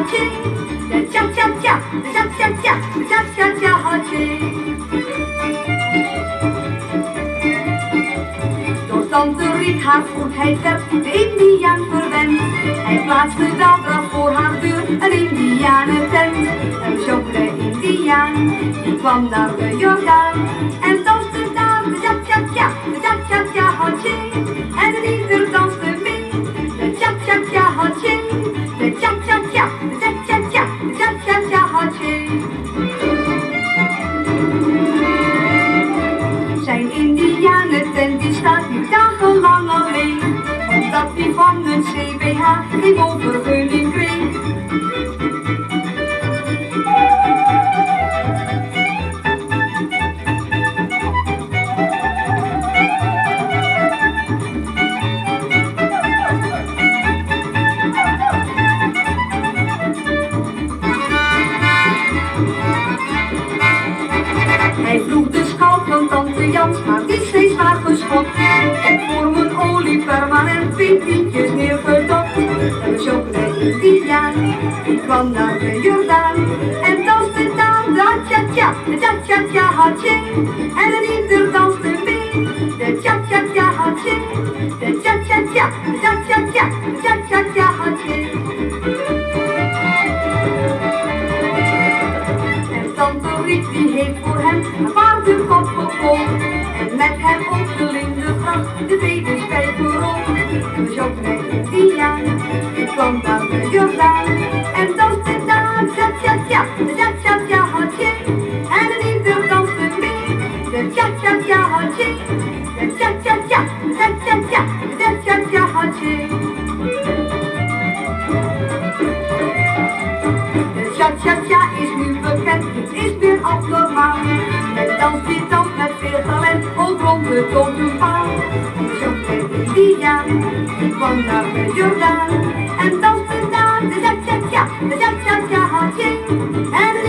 ching. De cha cha cha, de cha cha cha, de cha cha cha ha ching. Door tante Riet haar goedheid werd de Indiaan verwend. Hij plaatste dan voor haar deur een Indianentent. Een chocolade Indiaan, die kwam naar de Jordaan. En danste daar de cha cha cha, de cha cha cha ha ching. En ieder danste mee, de cha cha cha ha ching. De cha cha cha, de cha cha cha, de cha cha cha ha ching. Zijn Indianentent die staat nu dagenlang alleen, omdat hij van het CBH geen woonvergunning kreeg. Hij vroeg de schout van tante Jans, maar die steeds maar geschot. En voor mijn olie permanent 2 tientjes neergedot. En de chocolade Indiaan, die kwam naar de Jordaan. En danste daar de cha cha, de cha cha cha ha ching. En ieder danste mee, de cha cha cha ha ching. De cha cha cha, de cha cha cha, de cha cha cha ha ching. En tante Riet die heeft voor hem een paardenkop gekocht. En met hem op de Lindengracht de Venusspijperrol. De chocolade Indiaan, die kwam naar de Jordaan. En danste daar cha cha cha, de cha cha cha ha ching. En ieder danste mee, de cha cha cha ha ching. De cha cha cha, de cha cha cha, de cha cha cha ha ching. De cha cha cha is nu bekend, het is weer abnormaal. Men danst dit dan met veel talent, ook rond de totenpaal. De chocolade Indiaan, die kwam naar de Jordaan. En danste daar de cha cha cha, de cha cha cha ha ching. En